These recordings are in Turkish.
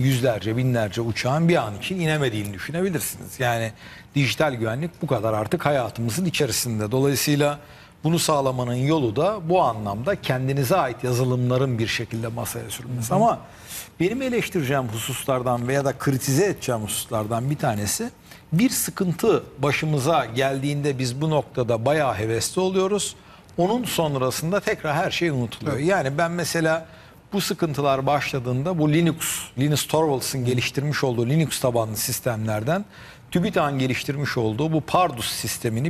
yüzlerce, binlerce uçağın bir an için inemediğini düşünebilirsiniz. Yani dijital güvenlik bu kadar artık hayatımızın içerisinde. Dolayısıyla bunu sağlamanın yolu da bu anlamda kendinize ait yazılımların bir şekilde masaya sürülmesi. Ama benim eleştireceğim hususlardan veya da kritize edeceğim hususlardan bir tanesi, bir sıkıntı başımıza geldiğinde biz bu noktada bayağı hevesli oluyoruz. Onun sonrasında tekrar her şey unutuluyor. Evet. Yani ben mesela bu sıkıntılar başladığında bu Linus Torvalds'ın geliştirmiş olduğu Linux tabanlı sistemlerden TÜBİTAK'ın geliştirmiş olduğu bu Pardus sistemini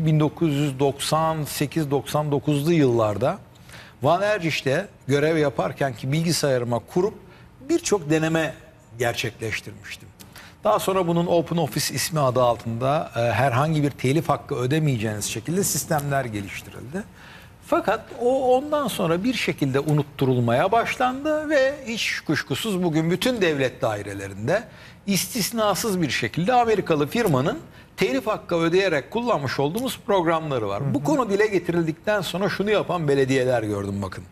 1998-99'lu yıllarda Van Ercich'te görev yaparken ki bilgisayarıma kurup birçok deneme gerçekleştirmiştim. Daha sonra bunun OpenOffice ismi adı altında herhangi bir telif hakkı ödemeyeceğiniz şekilde sistemler geliştirildi. Fakat o ondan sonra bir şekilde unutturulmaya başlandı ve hiç kuşkusuz bugün bütün devlet dairelerinde istisnasız bir şekilde Amerikalı firmanın telif hakkı ödeyerek kullanmış olduğumuz programları var. Bu konu dile getirildikten sonra şunu yapan belediyeler gördüm bakın.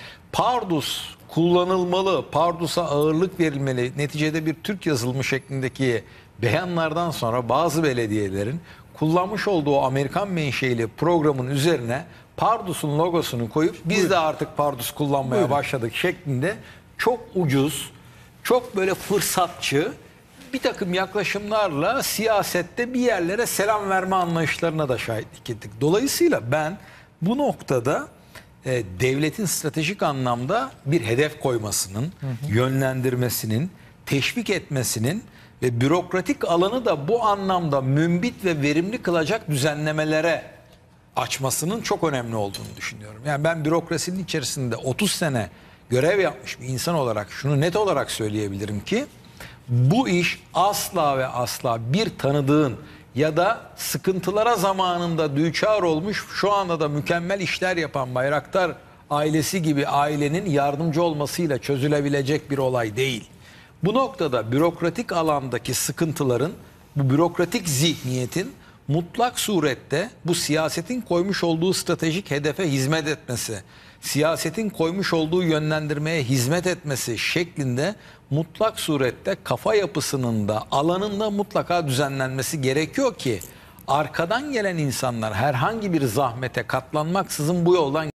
Pardus kullanılmalı, Pardus'a ağırlık verilmeli. Neticede bir Türk yazılımı şeklindeki beyanlardan sonra bazı belediyelerin kullanmış olduğu Amerikan menşeili programın üzerine Pardus'un logosunu koyup biz de artık Pardus kullanmaya başladık şeklinde çok ucuz, çok böyle fırsatçı bir takım yaklaşımlarla siyasette bir yerlere selam verme anlayışlarına da şahitlik ettik. Dolayısıyla ben bu noktada devletin stratejik anlamda bir hedef koymasının, yönlendirmesinin, teşvik etmesinin ve bürokratik alanı da bu anlamda mümbit ve verimli kılacak düzenlemelere açmasının çok önemli olduğunu düşünüyorum. Yani ben bürokrasinin içerisinde 30 sene görev yapmış bir insan olarak şunu net olarak söyleyebilirim ki bu iş asla ve asla bir tanıdığın ya da sıkıntılara zamanında düçar olmuş, şu anda da mükemmel işler yapan Bayraktar ailesi gibi ailenin yardımcı olmasıyla çözülebilecek bir olay değil. Bu noktada bürokratik alandaki sıkıntıların, bu bürokratik zihniyetin mutlak surette bu siyasetin koymuş olduğu stratejik hedefe hizmet etmesi, siyasetin koymuş olduğu yönlendirmeye hizmet etmesi şeklinde mutlak surette kafa yapısının da alanında mutlaka düzenlenmesi gerekiyor ki arkadan gelen insanlar herhangi bir zahmete katlanmaksızın bu yoldan